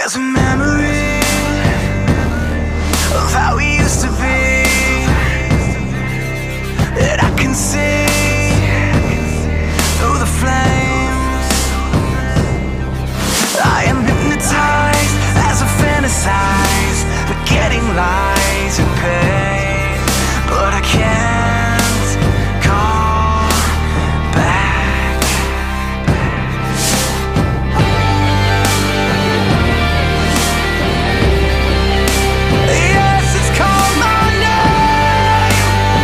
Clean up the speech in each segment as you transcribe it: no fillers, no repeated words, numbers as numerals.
There's a memory of how we used to be that I can see through the flames. I am hypnotized as I fantasize, forgetting lies and pain, but I can't call back. Yes, it's called my name.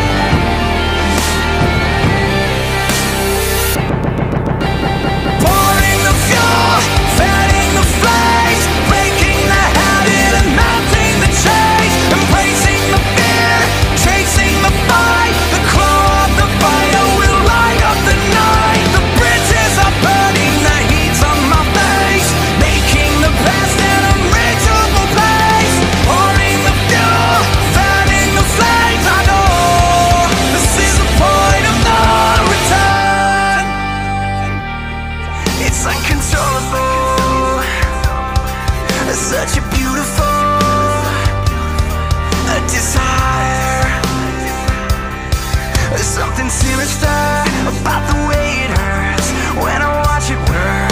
Pouring the fuel, fanning the flames, breaking the habit and melting the chains, embracing the fear, chasing the fight. The glow of the fire will light up the night. The bridges are burning, the heat's on my face, making the past an unreachable place. Pouring the fuel, fanning the flames. I know this is the point of no return. It's uncontrollable, such a beautiful desire. There's something sinister about the way it hurts when I watch it burn.